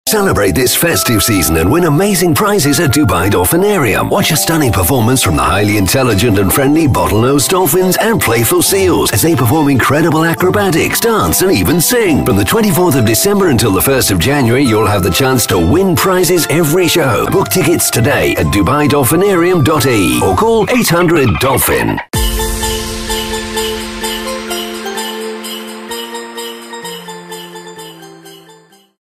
Celebrate this festive season and win amazing prizes at Dubai Dolphinarium. Watch a stunning performance from the highly intelligent and friendly bottlenose dolphins and playful seals as they perform incredible acrobatics, dance and even sing. From the 24th of December until the 1st of January, you'll have the chance to win prizes every show. Book tickets today at DubaiDolphinarium.ae or call 800 Dolphin.